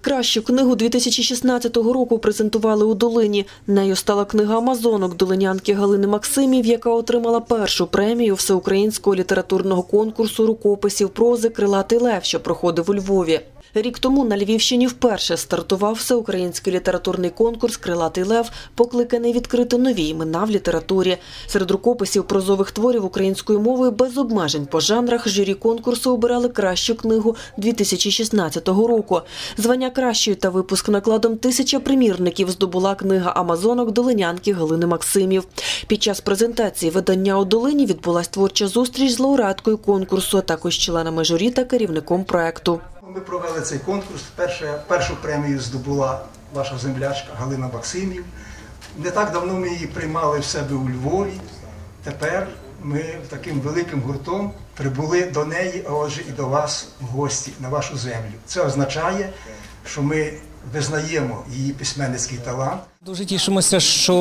Кращу книгу 2016 року презентували у Долині. Нею стала книга «Амазонок» долинянки Галини Максимів, яка отримала першу премію всеукраїнського літературного конкурсу рукописів прози «Крилатий лев», що проходив у Львові. Рік тому на Львівщині вперше стартував всеукраїнський літературний конкурс «Крилатий лев», покликаний відкрити нові імена в літературі. Серед рукописів прозових творів українською мовою без обмежень по жанрах журі конкурсу обирали кращу книгу 2016 року. Звання кращої та випуск накладом 1000 примірників здобула книга «Амазонок» долинянки Галини Максимів. Під час презентації видання у Долині відбулась творча зустріч з лауреаткою конкурсу, а також членами журі та керівником проекту. Ми провели цей конкурс. Першу премію здобула ваша землячка Галина Максимів. Не так давно ми її приймали в себе у Львові. Тепер ми таким великим гуртом прибули до неї, а отже і до вас в гості на вашу землю. Це означає, що ми визнаємо її письменницький талант. Дуже тішимося, що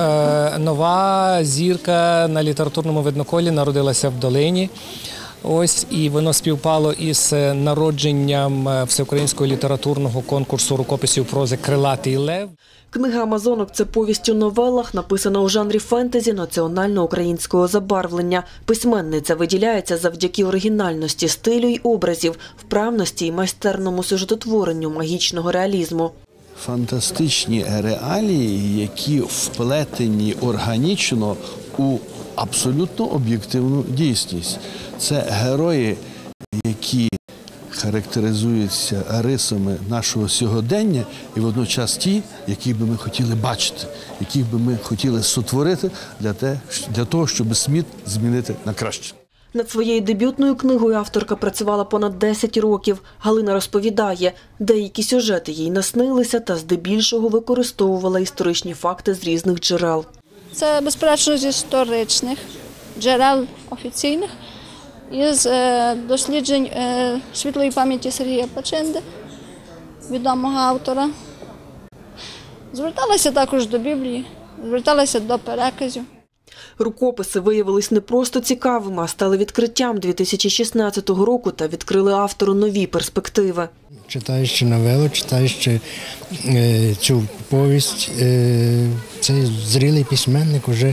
нова зірка на літературному видноколі народилася в Долині. Ось, і воно співпало із народженням всеукраїнського літературного конкурсу рукописів прози «Крилатий лев». Книга «Амазонок» – це повість у новелах, написана у жанрі фентезі національно-українського забарвлення. Письменниця виділяється завдяки оригінальності стилю й образів, вправності й майстерному сюжетотворенню магічного реалізму. Фантастичні реалії, які вплетені органічно у абсолютно об'єктивну дійсність. Це герої, які характеризуються рисами нашого сьогодення і водночас ті, яких би ми хотіли бачити, яких би ми хотіли сотворити для того, щоб світ змінити на краще. Над своєю дебютною книгою авторка працювала понад 10 років. Галина розповідає, деякі сюжети їй наснилися та здебільшого використовувала історичні факти з різних джерел. Це, безперечно, з історичних джерел офіційних, із досліджень світлої пам'яті Сергія Пачинди, відомого автора. Зверталася також до Біблії, зверталася до переказів. Рукописи виявились не просто цікавими, а стали відкриттям 2016 року та відкрили автору нові перспективи. Читаючи новелу, читаючи цю повість, цей зрілий письменник вже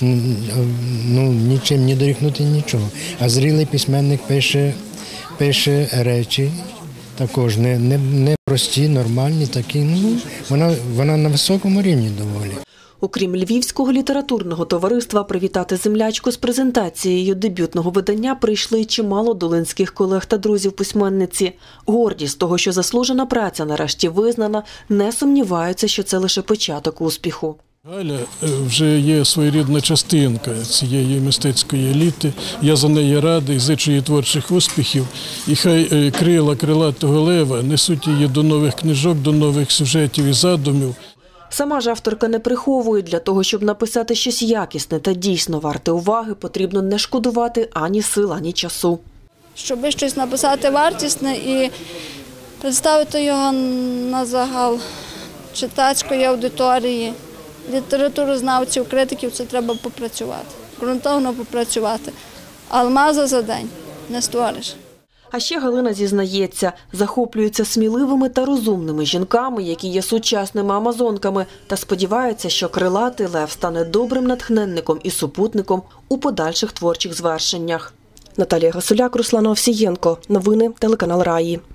нічим не дорікнути нічого. А зрілий письменник пише речі також не прості, нормальні, такі. Вона на високому рівні доволі. Окрім Львівського літературного товариства, привітати землячку з презентацією дебютного видання прийшли й чимало долинських колег та друзів письменниці. Горді з того, що заслужена праця нарешті визнана, не сумніваються, що це лише початок успіху. Галя вже є своєрідна частинка цієї мистецької еліти. Я за неї радий, зичу їй творчих успіхів. І хай крила крилатого лева несуть її до нових книжок, до нових сюжетів і задумів. Сама ж авторка не приховує, для того, щоб написати щось якісне та дійсно варте уваги, потрібно не шкодувати ані сил, ані часу. Щоб щось написати вартісне і представити його на загал читацької аудиторії, літературознавців, критиків, це треба попрацювати, ґрунтовно попрацювати. Алмаза за день не створиш. А ще Галина зізнається, захоплюється сміливими та розумними жінками, які є сучасними амазонками, та сподівається, що крилатий лев стане добрим натхненником і супутником у подальших творчих звершеннях. Наталія Гасуляк, Руслан Овсієнко. Новини телеканал Раї.